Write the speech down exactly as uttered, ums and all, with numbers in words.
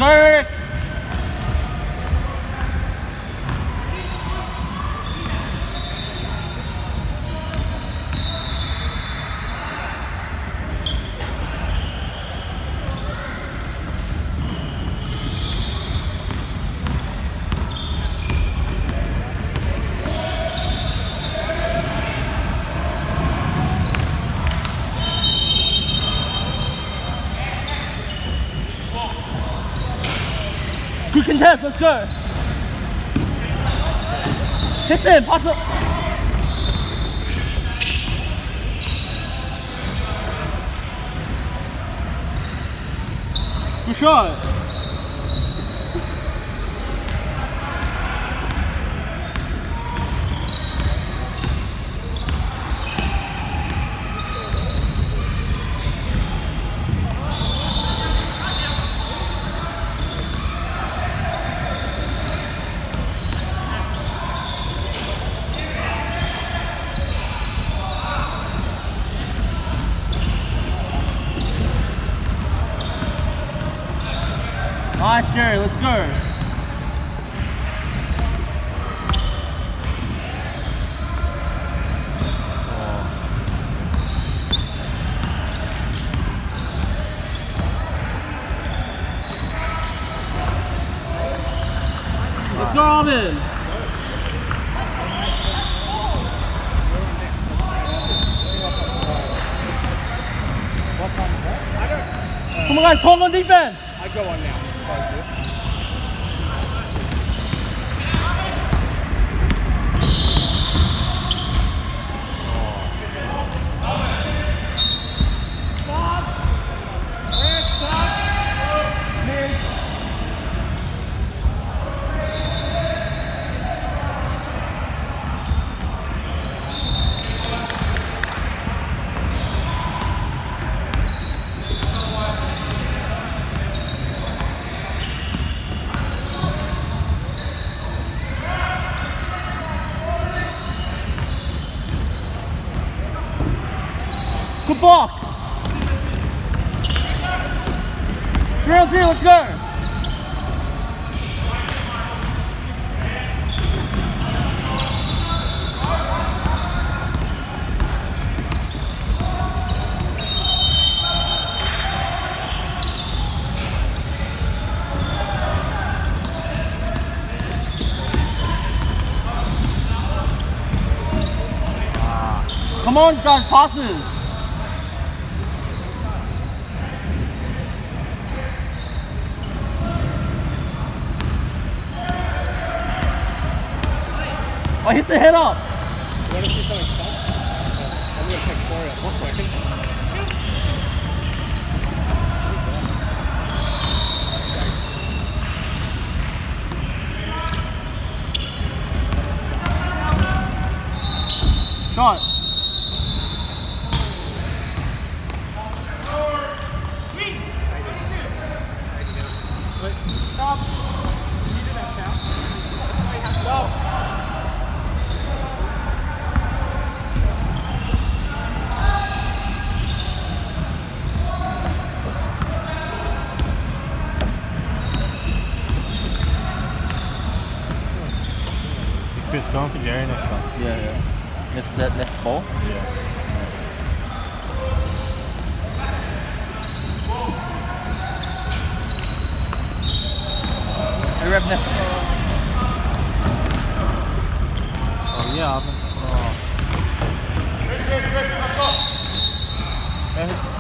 go, Eric. Good contest, let's go. Hits in, pass it. Good shot. Nice, Jerry, let's go. Let's go, Alvin. What time is that? I don't. Uh, Come on, guys, talk on defense. I go on now. Good block. Three on three, let's go. Come on, guys, passes. Oh, hits the head off. You want to see something fun? I'm going to take Corey up one second. Shot. Stop. You did that count. Stop. Chris going for Jerry next one. Yeah, yeah. Next set, next ball. Yeah. Hey, rep next. Oh yeah, I've been. Oh.